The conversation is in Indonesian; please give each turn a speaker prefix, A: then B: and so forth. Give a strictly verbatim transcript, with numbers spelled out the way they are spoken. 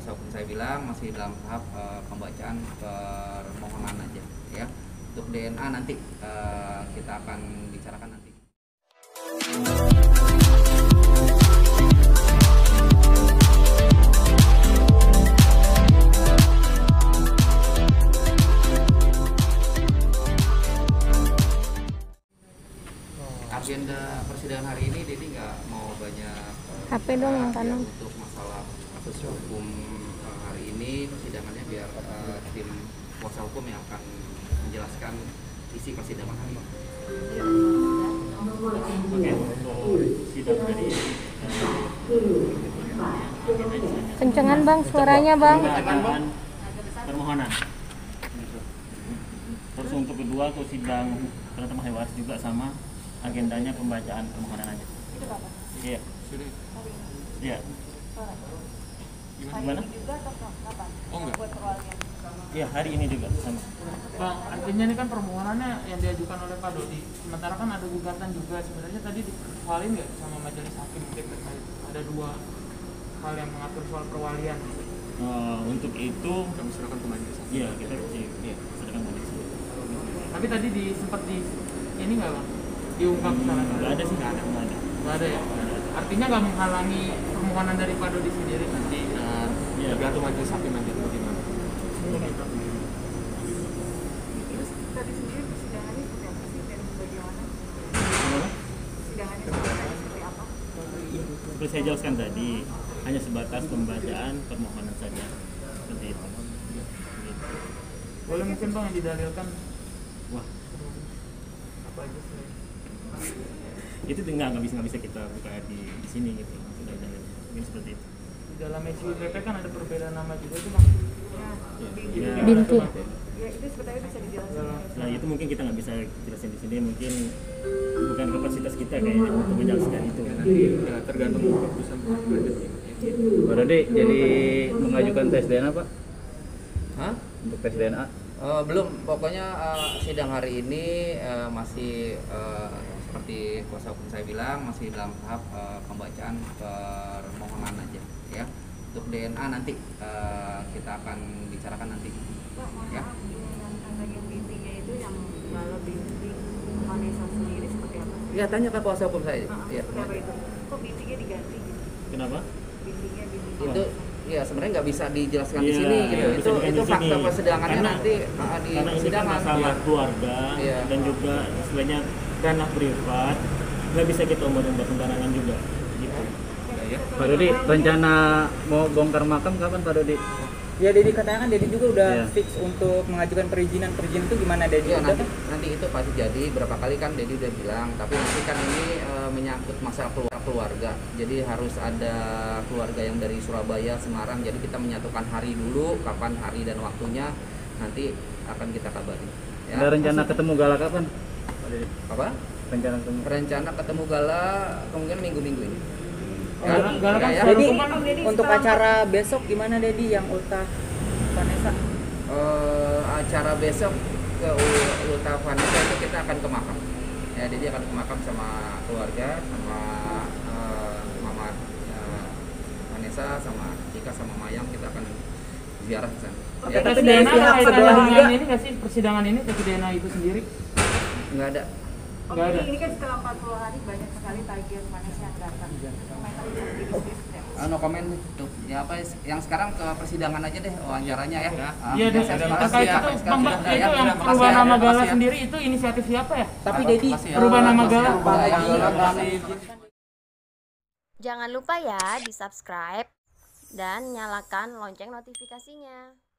A: kuasa hukum saya bilang masih dalam tahap uh, pembacaan permohonan aja ya. Untuk D N A nanti uh, kita akan bicarakan nanti. Agenda persidangan hari ini Dedi nggak mau banyak
B: H P dong yang kanan.
A: ya, untuk masalah kasus hukum uh, hari ini persidangannya biar uh, tim kuasa hukum yang akan menjelaskan isi persidangan hari ini.
C: Oke, untuk sidang hari ini
B: Kencengan bang, suaranya bang.
C: pembacaan permohonan. Terus untuk kedua untuk sidang penentuan hewas juga sama, agendanya pembacaan permohonan aja.
D: Itu apa?
C: Iya.
E: Sudah.
C: Iya.
D: Sore.
C: Gimana?
D: Hari ini juga atau kapan?
E: Oh, enggak.
D: Buat perwalian.
C: Iya, hari ini juga sama.
F: Bang, artinya ini kan permohonannya yang diajukan oleh Pak Dodi. Sementara kan ada gugatan juga. Sebenarnya tadi dipersoalin nggak sama majelis hakim mungkin terkait ada dua hal yang mengatur soal perwalian.
C: Uh, untuk itu,
E: Kami serahkan ke majelis hakim.
C: iya kita iya, sedangkan majelis.
F: Tapi tadi di sempat di ini nggak bang? Diungkap salah
C: Nggak ada sih, nggak ada, nggak ada.
F: Nggak ada ya? Artinya nggak menghalangi permohonan dari Pak Dodi sendiri nanti.
E: Nah,
C: Iya.
E: tergantung majelis hakim nanti bagaimana.
D: Terus tadi sendiri persidangannya seperti apa sih dan bagaimana?
C: Gimana?
D: Persidangannya sebenarnya seperti apa?
C: Seperti saya jelaskan tadi, hanya sebatas pembacaan permohonan saja. Seperti itu. Gitu.
F: Boleh mungkin bang yang didalilkan
C: Wah,
F: apa aja sih?
C: itu nggak nggak bisa nggak bisa kita buka di, di sini gitu. Sudah ada mungkin seperti itu.
F: Di dalam S U P P kan ada perbedaan nama juga itu bang.
D: Ya,
C: Ya.
D: Binti.
C: Ya.
B: Binti.
D: Ya, itu sebetulnya bisa dijelaskan.
F: Dalam
C: Nah itu mungkin kita nggak bisa jelasin di sini, mungkin bukan kapasitas kita kayaknya untuk menjelaskan itu.
E: Nanti ya, tergantung keputusan pengadilan.
G: Pak Dodi, jadi mengajukan tes D N A Pak?
A: Hah?
G: Untuk tes D N A?
A: Uh, belum, pokoknya uh, sidang hari ini uh, masih uh, seperti kuasa hukum saya bilang masih dalam tahap uh, pembacaan permohonan aja ya. Untuk D N A nanti uh, kita akan bicarakan nanti.
D: Pak, mohon
A: Ya.
D: maaf, yang bagian bintinya itu yang kalau binti Vanessa sendiri seperti apa sih?
A: Ya tanya ke kuasa hukum saya.
D: Ah,
A: Ya.
D: seperti apa itu? Kok bintinya diganti gitu?
C: Kenapa?
D: Bintinya binti.
A: Itu ya sebenarnya nggak bisa dijelaskan di
C: Iya,
A: sini gitu.
C: iya, bisa
A: Itu
C: dijelaskan
A: itu
C: di
A: fakta
C: sini.
A: persidangannya
C: Karena-
A: nanti uh, di
C: Karena ini kan
A: persidangan.
C: masalah keluarga
A: Iya.
C: dan juga istilahnya dana privat, nggak bisa kita omongin pembarangan juga. Gitu.
A: Ya, ya.
G: Pak Dodi, rencana mau bongkar makam kapan Pak Dodi?
H: Ya Dedi katanya kan Dedi juga udah
G: Iya.
H: fix untuk mengajukan perizinan. Perizinan itu gimana Dedi?
A: Iya,
H: Udah
A: nanti,
H: kan?
A: nanti itu pasti jadi. Berapa kali kan Dedi udah bilang, tapi nanti kan ini e, menyangkut masalah keluar- keluarga. Jadi harus ada keluarga yang dari Surabaya, Semarang. Jadi kita menyatukan hari dulu, kapan hari dan waktunya nanti akan kita kabari. Ya.
G: Ada rencana ketemu Gala kapan? Pak Dodi,
A: Apa?
G: rencana ketemu.
A: Rencana ketemu Gala kemungkinan minggu-minggu ini.
F: Gala- Gala kan
A: ya, ya.
F: selalu
H: Dedi,
F: kan
H: untuk acara besok gimana Dedi yang Ulta Vanessa?
A: Eh, acara besok ke U- Ulta Vanessa itu kita akan ke makam. Ya, jadi akan ke makam sama keluarga, sama eh, Mama eh, Vanessa, sama Cika, sama Mayang, kita akan ziarah ke sana.
F: Oke,
A: Ya,
F: tes
H: tapi
F: D N A
H: dari pihak
F: kaitannya
H: sebelah
F: dengan
H: juga-
F: ini nggak sih persidangan ini tes D N A itu sendiri?
A: nggak ada.
D: Oke,
F: Nggak ada.
D: ini kan setelah empat puluh hari banyak sekali tagihan Vanessa yang datang. Komentar bisa diri seperti apa?
A: Ah, no comment tuh. Ya apa yang sekarang ke persidangan aja deh wawancaranya ya. Ah,
F: Iya deh,
A: ya, saya
F: terkait
A: makasih ya.
F: itu
A: Sekarang
F: Bang, Bang,
A: sudah,
F: itu
A: ya.
F: yang
A: Makasih
F: perubahan
A: ya.
F: nama Gala
A: Makasih ya.
F: sendiri itu inisiatif siapa ya?
H: Tapi
A: Apa-
H: Dedi
A: makasih ya.
F: Perubahan nama
A: Makasih ya.
F: Gala.
A: Perubahan nama
H: Bagi-
A: Gala.
B: Jangan lupa ya di subscribe dan nyalakan lonceng notifikasinya.